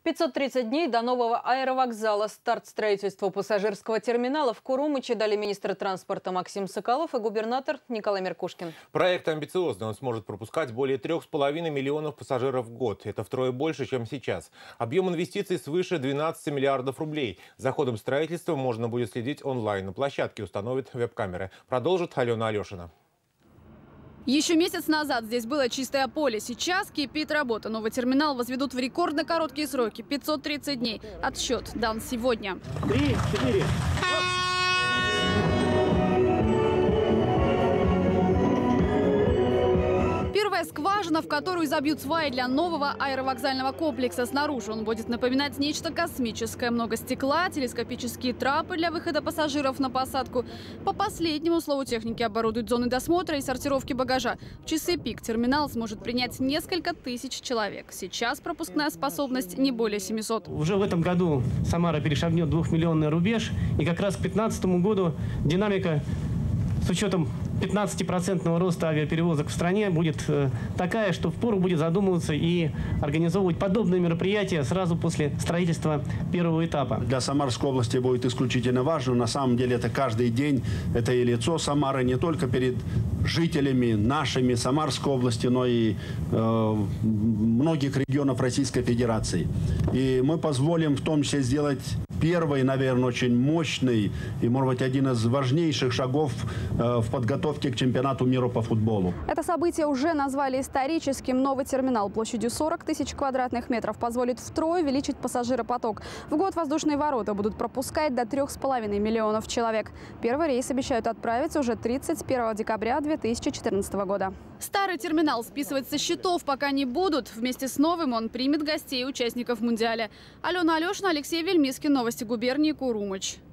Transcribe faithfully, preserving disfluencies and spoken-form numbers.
пятьсот тридцать дней до нового аэровокзала. Старт строительства пассажирского терминала в Курумыче дали министр транспорта Максим Соколов и губернатор Николай Меркушкин. Проект амбициозный. Он сможет пропускать более трех с половиной миллионов пассажиров в год. Это втрое больше, чем сейчас. Объем инвестиций свыше двенадцати миллиардов рублей. За ходом строительства можно будет следить онлайн. На площадке установят веб-камеры. Продолжит Алена Алешина. Еще месяц назад здесь было чистое поле. Сейчас кипит работа. Новый терминал возведут в рекордно короткие сроки – пятьсот тридцать дней. Отсчет дан сегодня. Три, четыре. Первая скважина, в которую забьют сваи для нового аэровокзального комплекса. Снаружи он будет напоминать нечто космическое. Много стекла, телескопические трапы для выхода пассажиров на посадку. По последнему слову техники оборудуют зоны досмотра и сортировки багажа. В часы пик терминал сможет принять несколько тысяч человек. Сейчас пропускная способность не более семисот. Уже в этом году Самара перешагнет двухмиллионный рубеж. И как раз к две тысячи пятнадцатому году динамика с учетом пятнадцатипроцентного роста авиаперевозок в стране будет э, такая, что впору будет задумываться и организовывать подобные мероприятия сразу после строительства первого этапа. Для Самарской области будет исключительно важно. На самом деле это каждый день, это и лицо Самары не только перед жителями нашими Самарской области, но и э, многих регионов Российской Федерации. И мы позволим в том числе сделать первый, наверное, очень мощный и, может быть, один из важнейших шагов э, в подготовке к чемпионату мира по футболу. Это событие уже назвали историческим. Новый терминал площадью сорок тысяч квадратных метров позволит втрое увеличить пассажиропоток. В год воздушные ворота будут пропускать до трех с половиной миллионов человек. Первый рейс обещают отправить уже тридцать первого декабря две тысячи четырнадцатого года. Старый терминал списывать со счетов пока не будут. Вместе с новым он примет гостей и участников Мундиаля. Алена Алешина, Алексей Вельмискин. Новости губернии Курумыч.